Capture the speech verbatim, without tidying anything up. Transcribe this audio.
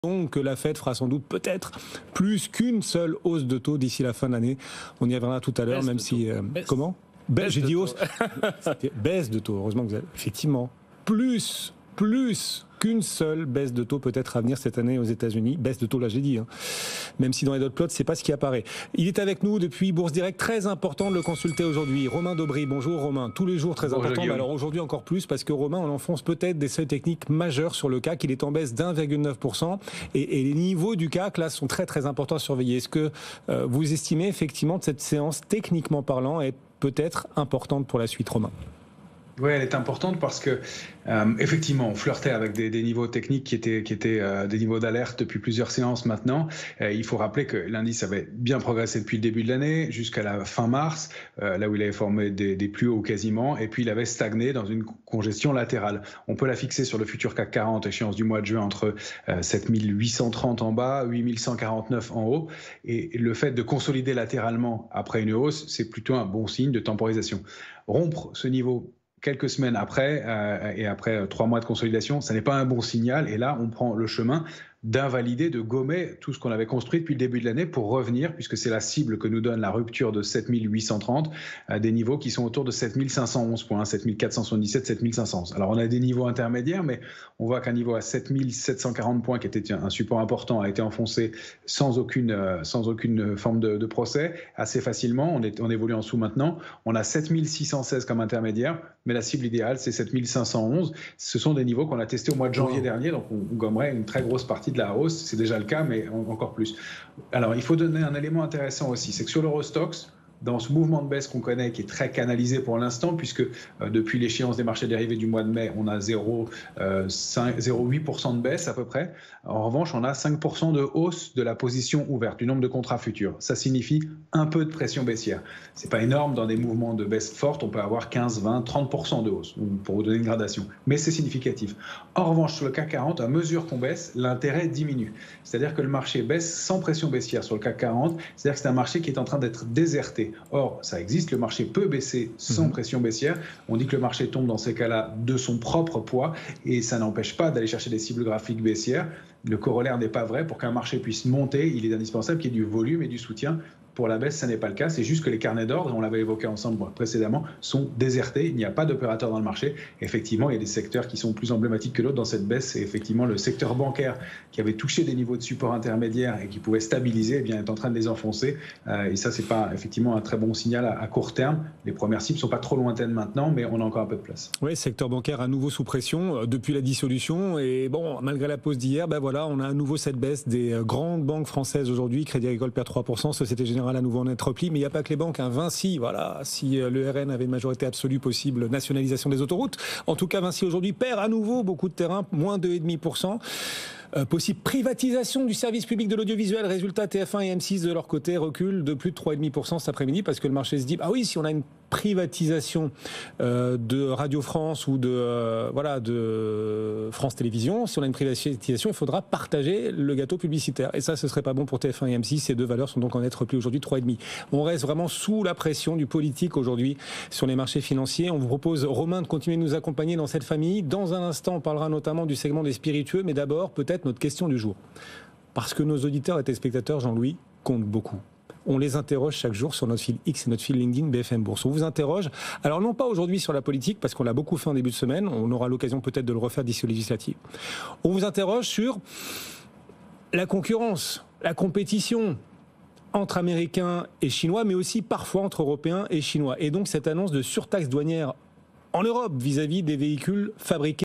Donc que la Fed fera sans doute peut-être plus qu'une seule hausse de taux d'ici la fin de l'année. On y reviendra tout à l'heure, même si... Euh, comment Baisse, J'ai dit hausse. Baisse de taux, heureusement que vous avez... Effectivement, plus, plus qu'une seule baisse de taux peut-être à venir cette année aux États-Unis. Baisse de taux, là j'ai dit. Hein. Même si dans les dot plots, c'est pas ce qui apparaît. Il est avec nous depuis Bourse Direct. Très important de le consulter aujourd'hui. Romain Daubry, bonjour Romain. Tous les jours très bonjour, important. Mais alors aujourd'hui encore plus parce que Romain, on enfonce peut-être des seuils techniques majeurs sur le C A C. Il est en baisse d'un virgule neuf pour cent et, et les niveaux du C A C là sont très très importants à surveiller. Est-ce que euh, vous estimez effectivement que cette séance, techniquement parlant, est peut-être importante pour la suite, Romain ? Oui, elle est importante parce que euh, effectivement, on flirtait avec des, des niveaux techniques qui étaient, qui étaient euh, des niveaux d'alerte depuis plusieurs séances maintenant. Euh, il faut rappeler que l'indice avait bien progressé depuis le début de l'année jusqu'à la fin mars, euh, là où il avait formé des, des plus hauts quasiment, et puis il avait stagné dans une congestion latérale. On peut la fixer sur le futur C A C quarante, échéance du mois de juin, entre euh, sept mille huit cent trente en bas, huit mille cent quarante-neuf en haut. Et le fait de consolider latéralement après une hausse, c'est plutôt un bon signe de temporisation. Rompre ce niveau quelques semaines après, euh, et après euh, trois mois de consolidation, ça n'est pas un bon signal. Et là, on prend le chemin d'invalider, de gommer tout ce qu'on avait construit depuis le début de l'année pour revenir, puisque c'est la cible que nous donne la rupture de sept mille huit cent trente, à des niveaux qui sont autour de sept mille cinq cent onze points, sept mille quatre cent soixante-dix-sept, sept mille cinq cents. Alors on a des niveaux intermédiaires, mais on voit qu'un niveau à sept mille sept cent quarante points, qui était un support important, a été enfoncé sans aucune, euh, sans aucune forme de, de procès, assez facilement. On, est, on évolue en dessous maintenant. On a sept mille six cent seize comme intermédiaire, mais la cible idéale, c'est sept mille cinq cent onze. Ce sont des niveaux qu'on a testés au mois de janvier wow. dernier, donc on, on gommerait une très grosse partie de la hausse, c'est déjà le cas, mais encore plus. Alors, il faut donner un élément intéressant aussi, c'est que sur l'Eurostoxx, dans ce mouvement de baisse qu'on connaît, qui est très canalisé pour l'instant, puisque euh, depuis l'échéance des marchés dérivés du mois de mai, on a zéro virgule huit pour cent de baisse à peu près. En revanche, on a cinq pour cent de hausse de la position ouverte, du nombre de contrats futurs. Ça signifie un peu de pression baissière. C'est pas énorme, dans des mouvements de baisse forte, on peut avoir quinze, vingt, trente pour cent de hausse, pour vous donner une gradation. Mais c'est significatif. En revanche, sur le C A C quarante, à mesure qu'on baisse, l'intérêt diminue. C'est-à-dire que le marché baisse sans pression baissière sur le C A C quarante, c'est-à-dire que c'est un marché qui est en train d'être déserté. Or, ça existe, le marché peut baisser sans mmh. pression baissière. On dit que le marché tombe dans ces cas-là de son propre poids et ça n'empêche pas d'aller chercher des cibles graphiques baissières. Le corollaire n'est pas vrai. Pour qu'un marché puisse monter, il est indispensable qu'il y ait du volume et du soutien. Pour la baisse, ça n'est pas le cas. C'est juste que les carnets d'ordre, on l'avait évoqué ensemble précédemment, sont désertés. Il n'y a pas d'opérateurs dans le marché. Effectivement, il y a des secteurs qui sont plus emblématiques que d'autres dans cette baisse. Et effectivement, le secteur bancaire qui avait touché des niveaux de support intermédiaires et qui pouvait stabiliser, eh bien, est en train de les enfoncer. Euh, et ça, c'est pas effectivement un très bon signal à, à court terme. Les premières cibles sont pas trop lointaines maintenant, mais on a encore un peu de place. Oui, secteur bancaire à nouveau sous pression euh, depuis la dissolution. Et bon, malgré la pause d'hier, ben voilà, on a à nouveau cette baisse des euh, grandes banques françaises aujourd'hui. Crédit Agricole perd trois pour cent, Société Générale à nouveau en net repli, mais il n'y a pas que les banques. Hein. Vinci, voilà, si le R N avait une majorité absolue possible, nationalisation des autoroutes. En tout cas, Vinci aujourd'hui perd à nouveau beaucoup de terrain, moins deux virgule cinq pour cent. Euh, possible privatisation du service public de l'audiovisuel. Résultat, T F un et M six de leur côté reculent de plus de trois virgule cinq pour cent cet après-midi parce que le marché se dit, ah oui, si on a une privatisation euh, de Radio France ou de, euh, voilà, de France Télévisions, si on a une privatisation, il faudra partager le gâteau publicitaire. Et ça, ce serait pas bon pour T F un et M six. Ces deux valeurs sont donc en net repli aujourd'hui, trois virgule cinq. On reste vraiment sous la pression du politique aujourd'hui sur les marchés financiers. On vous propose, Romain, de continuer de nous accompagner dans cette famille. Dans un instant, on parlera notamment du segment des spiritueux, mais d'abord, peut-être notre question du jour. Parce que nos auditeurs et téléspectateurs, Jean-Louis, comptent beaucoup. On les interroge chaque jour sur notre fil X et notre fil LinkedIn B F M Bourse. On vous interroge, alors non pas aujourd'hui sur la politique, parce qu'on l'a beaucoup fait en début de semaine, on aura l'occasion peut-être de le refaire d'ici aux législatives. On vous interroge sur la concurrence, la compétition entre Américains et Chinois, mais aussi parfois entre Européens et Chinois. Et donc cette annonce de surtaxe douanière en Europe vis-à-vis des véhicules fabriqués